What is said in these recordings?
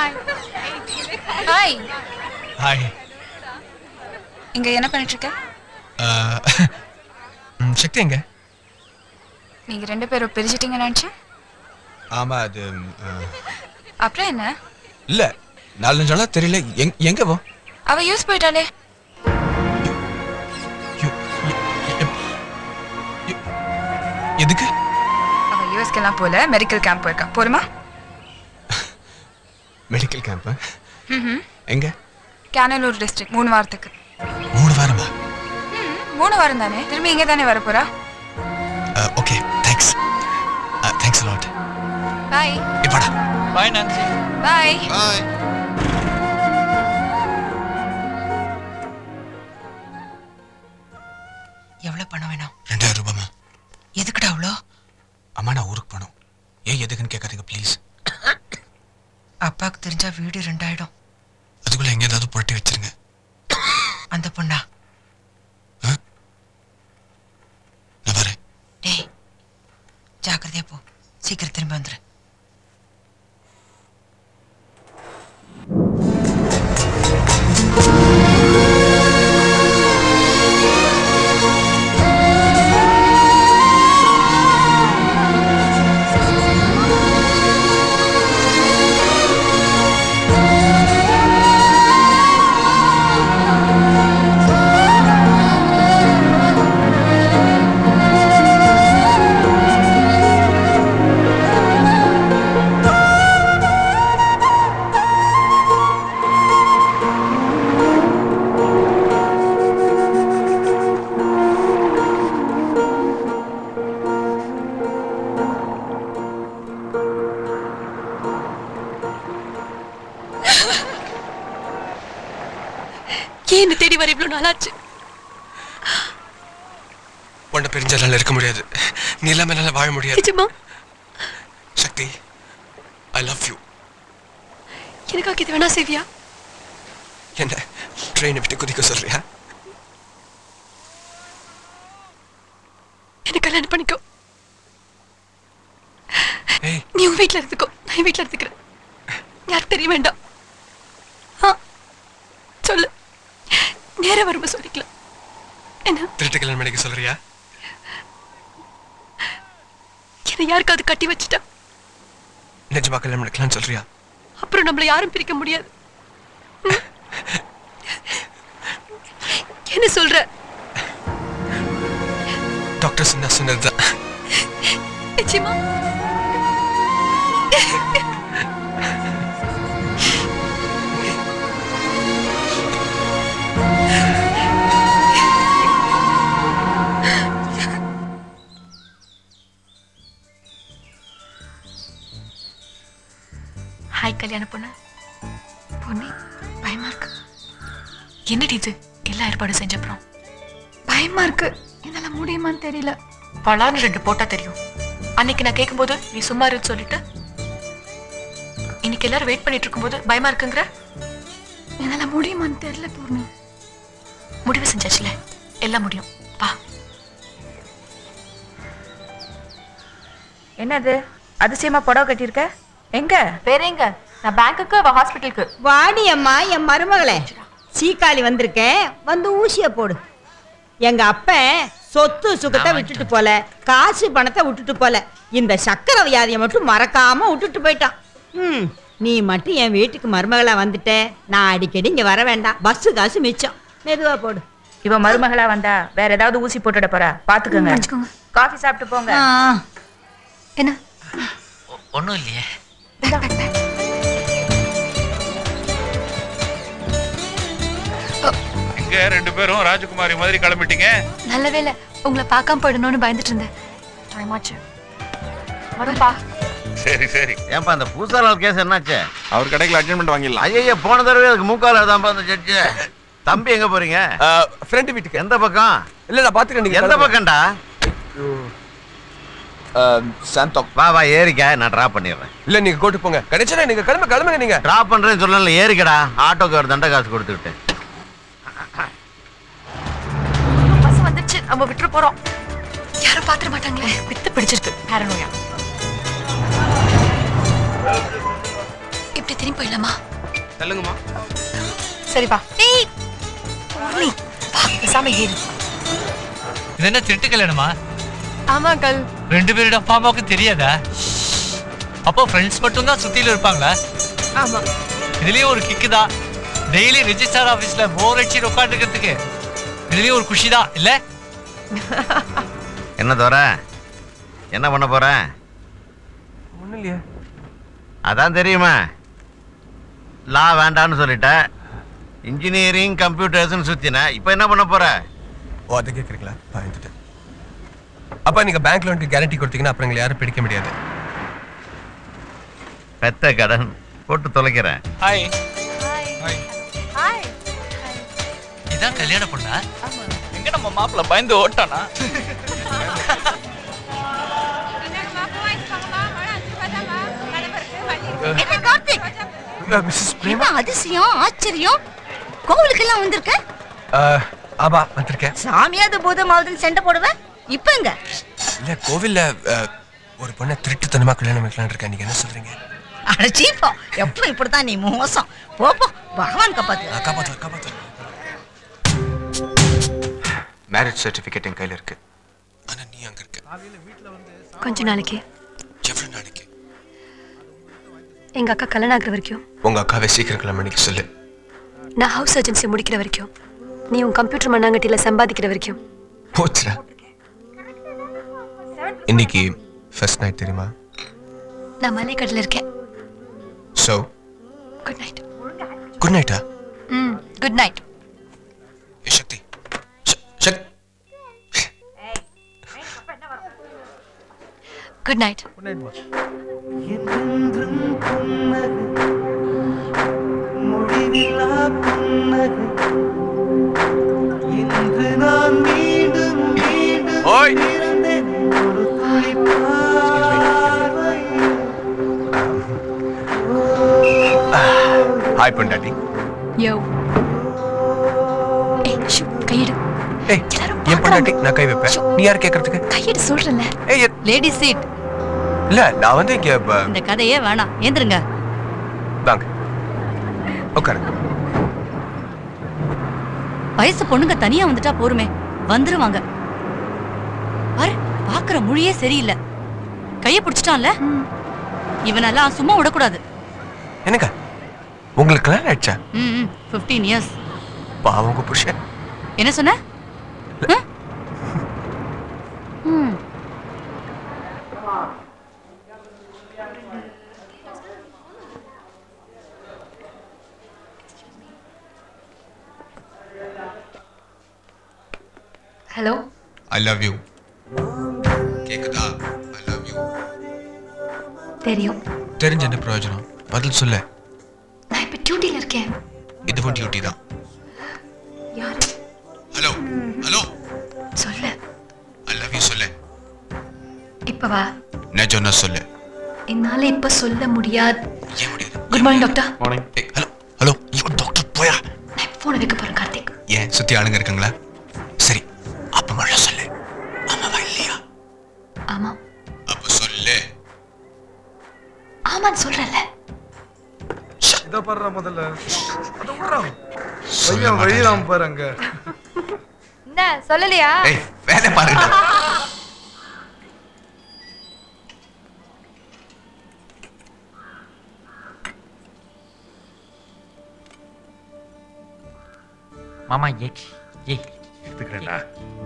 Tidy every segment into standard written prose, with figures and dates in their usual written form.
Hi. Hi. இங்க என்ன பண்ணிட்டு இருக்க? சக்தி எங்க? நீங்க ரெண்டு பேரும் பிரிஞ்சிட்டீங்கன்னு நினைச்சேன். ஆமா அது அப்புறம் என்ன? இல்ல 4 நாளா தெரியல எங்க போ? அவ யூஸ் போயிட்டாளே. எதுக்கு? அவ யூஎஸ்க்கெல்லாம் போல மெடிக்கல் கேம்ப் போயிருக்கா. போருமா? Medical camp? எங்க? கேனலூர் டிஸ்ட்ரிக்ட் 3 வாரத்துக்கு. 3 வாரமா? 3 வாரம் தானே. திரும்பி இங்க தானே வர போறா. Okay thanks. Thanks a lot. Bye. இப்படா. Bye Nancy. பை. பை. எவ்வளவு பணம் வேணும்? 2000 ரூபாய். எதுக்குடா அவ்வளோ? அம்மா நான் ஊருக்கு போகணும். ஏன் எதுக்குன்னு கேட்காதீங்க ப்ளீஸ். அப்பாவுக்கு தெரிஞ்சா வீடு 2 ஆயிடும். அதுக்குள்ள எங்க ஏதாவது புரட்டி வச்சிருங்க. அந்த பொண்ணா? நான் வரேன். டேய் ஜாக்கிரதையா போ, சீக்கிரம் திரும்ப வந்துரு. என்ன தேடி வர இவ்வளவு நாளாச்சு? உன்னை பிரிஞ்சால இருக்க முடியாது. நீ இல்லாம என்னால வாழ முடியாது. நிஜமா? Shakti I love you. எனக்காக இது வேணா செய்வியா? என்ன ட்ரெயினை விட்டு குதிக்க சொல்றியா? என்ன கல்யாணம் பண்ணிக்கோ. நீ உன் வீட்டுல இருந்துக்கோ, நான் வீட்டுல இருந்துக்கிறேன். யாருக்கு தெரிய வேண்டாம். சொல்லு, நேரம் வரும்போது சொல்லிக்கலாம். என்ன திருட்டு கல்யாணம் பண்ணிக்க சொல்றியா? என்ன யாருக்காவது கட்டி வச்சுட்டா நிஜமா கல்யாணம் பண்ணிக்கலாம்னு சொல்றியா? அப்புறம் நம்மள யாரும் பிரிக்க முடியாது. என்ன சொல்ற? டாக்டர் சொன்னதுதான். நிச்சயமா? ஹாய் கல்யாண பொண்ணு. பொண்ணு பயமா இருக்கு. என்னடி இது? எல்லா ஏற்பாடும் செஞ்ச அப்புறம் பயமா இருக்கு. என்னால முடியுமான்னு தெரியல. பலான்னு 2 போட்டா தெரியும். அன்னைக்கு நான் கேட்கும்போது நீ சும்மா இருந்து சொல்லிட்டு இன்னைக்கு எல்லாரும் வெயிட் பண்ணிட்டு இருக்கும்போது பயமா இருக்குங்கிற. என்னால முடியுமான்னு தெரியல பூர்ணி. முடிவு செஞ்சாச்சுல, எல்லாம் முடியும். வா. என்னது அதிசயமா புடவை கட்டியிருக்க? எங்க? வேற எங்க? நான் பேங்க்குக்கு, அவ ஹாஸ்பிட்டலுக்கு. வாடி அம்மா, என் மருமகளே. சீக்காளி வந்திருக்கேன், வந்து ஊசிய போடு. எங்க அப்பன் சொத்து சுகத்தை விட்டுட்டு போல, காசு பணத்தை விட்டுட்டு போல, இந்த சக்கரை வியாதியை மட்டும் மறக்காம விட்டுட்டு போயிட்டான். நீ மட்டும் என் வீட்டுக்கு மருமகளா வந்துட்ட, நான் அடிக்கடி இங்க வர வேண்டாம். பஸ் காசு மிச்சம். மெதுவா போடு. இவ மருமகளா வந்தா வேற ஏதாவது ஊசி போட்டுட போறா. பாத்துக்கோங்க. காஃபி சாப்பிட்டு போங்க. என்ன? ஒண்ணும் இல்லையே. எங்க 2 பேரும் ராஜகுமாரி மாதிரி கிளம்பிட்டீங்க? நல்ல வேளை, உங்களை பார்க்காம போயிடணும்னு பயந்துட்டு இருந்தேன். டைம் ஆச்சு. வரும்பா. சரி சரி. ஏன்பா அந்த பூசாலால் கேஸ் என்னாச்சு? அவர் கடைக்குள்ள அட்ஜென்ட்மெண்ட் வாங்கிடலாம். ஐயா போன தடவை அதுக்கு மூக்கால தான்ப்பா அந்த ஜட்ஜு. தம்பி எங்க போறீங்க? ஃப்ரெண்ட் வீட்டுக்கு. எந்த பக்கம்? இல்ல நான் பாத்துக்கிறேன். நீங்க எந்த பக்கம்டா? சாந்தம். வா வா ஏறிக்க, நான் டிராப் பண்ணிடுறேன். இல்ல நீங்க கோட்டு போங்க. கிடைச்சா நீங்க கிளம்புங்க. நீங்க டிராப் பண்றேன்னு சொல்லல, ஏறிக்கடா. ஆட்டோக்கு ஒரு தண்டை காசு கொடுத்துட்டு. பஸ் வந்துச்சு, நம்ம விட்டு போறோம். யாரும் பாத்துற மாட்டாங்களே. வித்து பிடிச்சிருக்கு. பேரனோயா. இப்படி திரும்பி போயிடலாமா? சொல்லுங்கம்மா. சரிப்பா. ஏய் பூர்ணி வா பேசாம ஏறு. இது என்ன திருட்டு கல்யாணமா? ஆமா அங்கிள். 2 பேரோட அப்பா அம்மாவுக்கு தெரியாதா? அப்போ ஃப்ரெண்ட்ஸ் மட்டும் தான் சுத்தில இருப்பாங்களா? ஆமா. இதுலயே ஒரு கிக்கு தான். டெய்லி ரெஜிஸ்டர் ஆபீஸ்ல போர் அடிச்சு உட்காந்துக்கிறதுக்கு இதுலயே ஒரு குஷி தான் இல்ல? என்ன தோற என்ன பண்ண போற? ஒண்ணும் இல்லையா? அதான் தெரியுமா, லா வேண்டான்னு சொல்லிட்ட, இன்ஜினியரிங் கம்ப்யூட்டர்ஸ்னு சுத்தின, இப்போ என்ன பண்ண போற? ஓ அதை கேட்குறீங்களா? பயந்துட்டேன். அப்பா நீங்க பேங்க் லோனுக்கு கேரண்டி கொடுத்தீங்கன்னா அப்புறம் எங்களை யாரும் பிடிக்க முடியாது. பெத்த கடன் போட்டு தொலைக்கிறேன். Hi hi. இதான் கல்யாண பொண்ணா? எங்க நம்ம மாப்பிள்ள பயந்து ஓட்டானா? என்ன கார்த்திக்? மிஸ்ஸஸ் பிரேமா அதிசயம் ஆச்சரியம். கோவிலுக்கெல்லாம் வந்திருக்க? ஆமா வந்திருக்கேன். சாமியாவது பூதமாவதுன்னு சண்டை போடுவேன். இப்ப எங்க? இல்ல கோவில்ல ஒரு பொண்ணை திருட்டுத்தனமா கல்யாணம் பண்ணிக்கலாம் இருக்கேன். நீங்க என்ன சொல்றீங்க? அடச்சீப்பா, எப்ப இப்படித்தான் நீ மோசம். போ போ, பகவான் காப்பாத்து. காப்பாத்து. மேரேஜ் சர்டிபிகேட் என் கையில இருக்கு. ஆனா நீ அங்க இருக்க. கொஞ்ச நாளைக்கு. எவ்வளவு நாளைக்கு? எங்க அக்கா கல்யாணம் ஆகிற வரைக்கும். உங்க அக்காவை சீக்கிரம் கல்யாணம் பண்ணிக்க சொல்லு. நான் ஹவுஸ் ஏஜென்சி முடிக்கிற வரைக்கும். நீ உன் கம்ப்யூட்டர் மண்ணாங்கட்டியில சம்பாதிக்கிற வரைக்கும். போச்சுடா. இன்னைக்கு ஃபர்ஸ்ட் நைட் தெரியுமா? நான் மலைக்கடல இருக்கேன். So good night. குட் நைட்டா? Good night. Shakti Shakti good night. Good night. ஓய் ஹாய் பொண்டாட்டி. யோ. ஏய் ஷூ கையெடு. ஏய் என் பொண்டாட்டி நான் கை வைப்பேன். நீ யார் கேக்குறதுக்கு? கையெடு சொல்றேன்ல. ஏய் லேடி சீட். இல்ல நான் வந்து இங்க இந்த கதையே வேணாம். ஏந்திருங்க. வாங்க உட்காருங்க. வயசு பொண்ணுங்க தனியா வந்துட்டா போருமே, வந்துருவாங்க. பாரு, பாக்குற மொழியே சரியில்லை. கைய பிடிச்சிட்டான்ல, இவனெல்லாம் சும்மா விடக்கூடாது. என்னங்க உங்களுக்கு கல்யாணம் ஆயிடுச்சா? 15 years. பாவம் உங்க புருஷன். என்ன சொன்ன? ஹலோ. I love you. கேக்குதா? I love you. தெரியும். தெரிஞ்ச என்ன பிரயோஜனம்? பதில் சொல்லு. நான் இப்ப டியூட்டில இருக்கேன். இதுவும் டியூட்டி தான். யாரு? ஹலோ ஹலோ சொல்லு. I love you சொல்லு. இப்ப வா. நான் சொன்னா சொல்லு. என்னால இப்ப சொல்ல முடியாது. ஏன் முடியாது? Good morning doctor. மார்னிங். ஏய் ஹலோ ஹலோ ஐயோ டாக்டர் போயா. நான் போன் வைக்க போறேன் கார்த்திக். ஏன் சுத்தி ஆளுங்க இருக்காங்களா? சரி அப்ப முதல்ல சொல்லு. ஆமாவா இல்லையா? ஆமா. அப்ப சொல்லு. ஆமான்னு சொல்றேன்ல. இத பாருடா முதல்ல. அத ஊறா. பையன் வழிராம் பாருங்க. என்ன சொல்லலையா? ஏய் வேலை பாருடா. மாமா ஏய் எடுத்துக்கிறேன்டா.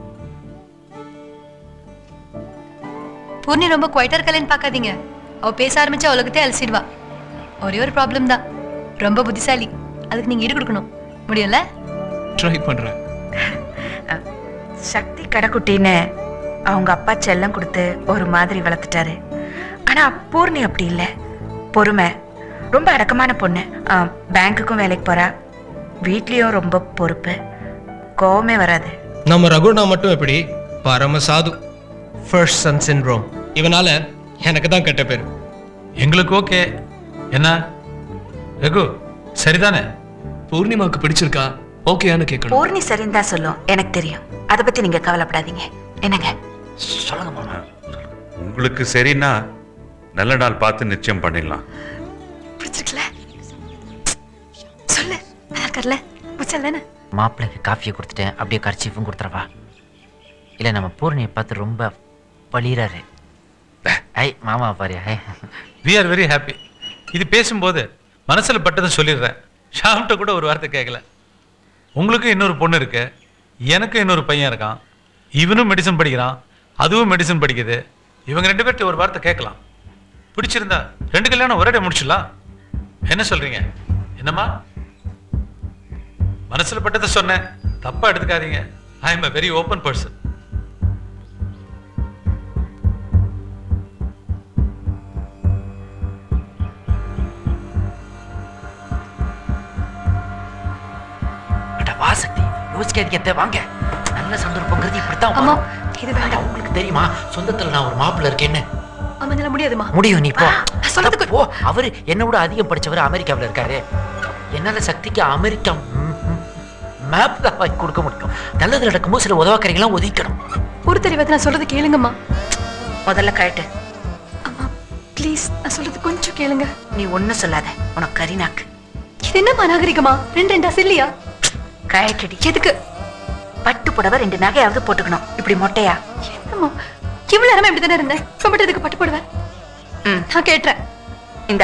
பூர்ணி ரொம்ப குவைட்டா இருக்கலன்னு பார்க்காதீங்க. அவ பேச ஆரம்பிச்சா உலகத்தை அலசிடுவா. ஒரே ஒரு ப்ராப்ளம் தான், ரொம்ப புத்திசாலி. அதுக்கு நீங்க ஈடு கொடுக்கணும். முடியும்ல? ட்ரை பண்றேன். சக்தி கடைக்குட்டின்னு அவங்க அப்பா செல்லம் கொடுத்து ஒரு மாதிரி வளர்த்துட்டாரு. ஆனா பூர்ணி அப்படி இல்லை. பொறுமை, ரொம்ப அடக்கமான பொண்ணு. பேங்க்குக்கும் வேலைக்கு போறா. வீட்லயும் ரொம்ப பொறுப்பு. கோவமே வராது. நம்ம ரகுணா மட்டும் எப்படி பரம சாது. First son syndrome. இவனால எனக்கு தான் கெட்ட பேர். எங்களுக்கு ஓகே. என்ன ரகு சரிதானே? பூர்ணிமாவுக்கு பிடிச்சிருக்கா? ஓகேன்னு கேட்கணும். பூர்ணி சரின்னு தான் சொல்லும், எனக்கு தெரியும். அதை பத்தி நீங்க கவலைப்படாதீங்க. என்னங்க சொல்லுங்க மாமா. உங்களுக்கு சரின்னா நல்ல நாள் பார்த்து நிச்சயம் பண்ணிடலாம். பிடிச்சிருக்கல? இருக்கார்ல புச்சல்தானே. மாப்பிள்ளைக்கு காஃபியை கொடுத்துட்டேன், அப்படியே கர்ச்சீஃபும் கொடுத்துறவா? இல்லை நம்ம பூர்ணியை பார்த்து ரொம்ப பழிறாரு. ஐ மாமா பாரியா. We are very happy. இது பேசும்போது மனசில் பட்டதை சொல்லிடுறேன். ஷாம்கிட்ட கூட ஒரு வார்த்தை கேட்கல. உங்களுக்கு இன்னொரு பொண்ணு இருக்கு, எனக்கு இன்னொரு பையன் இருக்கான். இவனும் மெடிசன் படிக்கிறான், அதுவும் மெடிசன் படிக்குது. இவங்க 2 பேர்கிட்ட ஒரு வார்த்தை கேட்கலாம். பிடிச்சிருந்தா 2 கல்யாணம் ஒரே முடிச்சிடலாம். என்ன சொல்றீங்க? என்னம்மா? மனசுல பட்டதை சொன்னேன், தப்பா எடுத்துக்காதீங்க. I am a very open person. வாசக்தி யோசிக்காதீங்க, வாங்க. நல்ல சந்தர்ப்பங்கிறது இப்படித்தான். அம்மா இது வேண்டாம். உங்களுக்கு தெரியுமா சொந்தத்துல நான் ஒரு மாப்பிள்ள இருக்கேன்னு? அம்மா இதெல்லாம் முடியாதுமா. முடியும், நீ போ. சொல்றதுக்கு போ. அவரு என்ன விட அதிகம் படிச்சவர் அமெரிக்காவில் இருக்காரு. என்னால சக்திக்கு அமெரிக்கா மேப் தான் வாங்கி கொடுக்க முடியும். நல்லது நடக்கும்போது சில உதவாக்கரைகள்லாம் ஒதுக்கணும். ஒரு தெரிவாத நான் சொல்றது கேளுங்கம்மா. முதல்ல கழட்டு. அம்மா ப்ளீஸ் நான் சொல்றது கொஞ்சம் கேளுங்க. நீ ஒன்னும் சொல்லாத, உனக்கு கரிநாக்கு. இது என்ன நாகரிகமா? 2 சில்லியா? கழட்டடி. எதுக்கு? பட்டு புடவை 2 நகையாவது போட்டுக்கணும். இப்படி மொட்டையா? என்னம்மா இவ்வளவு நேரமா இப்படி தானே இருந்தேன். இப்ப மட்டும் இதுக்கு பட்டு போடுவேன். நான் கேட்டுறேன். இந்தா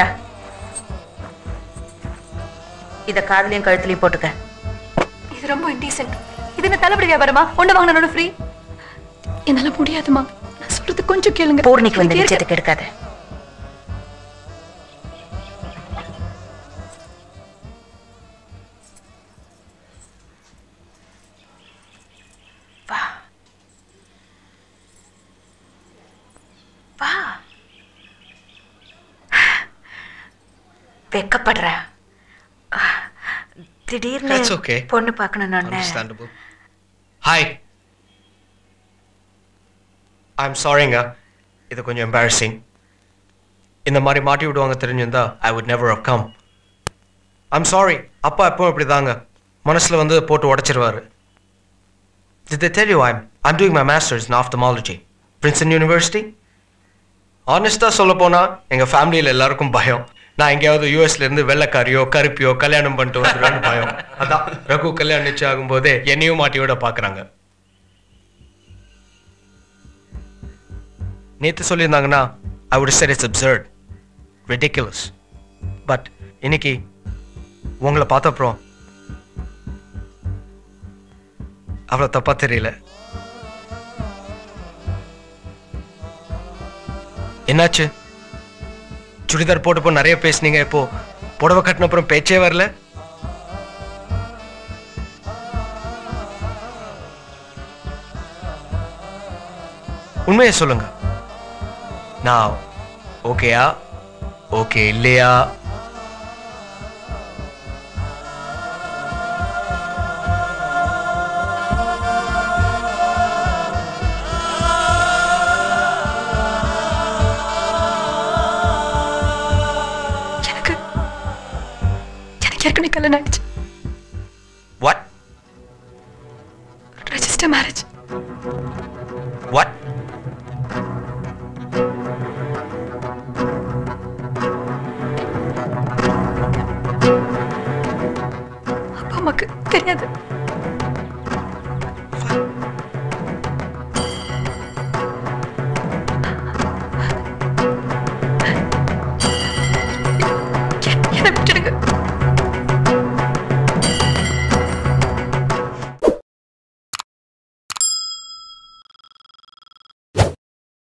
இத காதுலயும் கழுத்துலயும் போட்டுக்க. இது ரொம்ப இன்டீசென்ட். இது என்ன தள்ளுபடி வியாபாரமா? ஒண்ணு வாங்கினோட ஃப்ரீ? என்னால முடியாதுமா. நான் சொல்றது கொஞ்சம் கேளுங்க. பூர்ணிக்கு வந்து நிச்சயத்துக்கு எடுக்காத. வா வா. வெக்கப்படுற? திடீர்னு That's okay. பொண்ணு பார்க்கணும்னு. Understandable. Hi. I'm sorryங்க. இது கொஞ்சம் embarrassing. இந்த மாதிரி மாட்டி விடுவாங்க தெரிஞ்சிருந்தா I would never have come. I'm sorry. அப்பா எப்பவும் இப்படிதாங்க. மனசுல வந்து போட்டு உடைச்சிருவாரு. Did they tell you I'm doing my master's in ophthalmology, Princeton University? Honestா சொல்ல போனா எங்க ஃபேமிலியில எல்லாருக்கும் பயம். நான் எங்கேயாவது யூஎஸ்ல இருந்து வெள்ளைக்காரியோ கருப்பியோ கல்யாணம் பண்ணிட்டு வந்துடுவேன்னு பயம். அதான் ரகு கல்யாணம் நிச்சயம் ஆகும்போதே என்னையும் மாட்டியோட பாக்குறாங்க. நேத்து சொல்லியிருந்தாங்கன்னா I would have said it's absurd, ridiculous. But இன்னைக்கு உங்களை பார்த்த அப்புறம் அவ்வளோ தப்பா தெரியல. என்னாச்சு? சுடிதார் போட்டப்போ நிறைய பேசுனீங்க, இப்போ புடவை கட்டின அப்புறம் பேச்சே வரல. உண்மையை சொல்லுங்க. நான் ஓகேயா ஓகே இல்லையா? ஏற்கனவே கல்யாணம் ஆயிடுச்சு. What? Register marriage. What? அப்பா அம்மாக்கு தெரியாது. என்ன விட்டுடுங்க.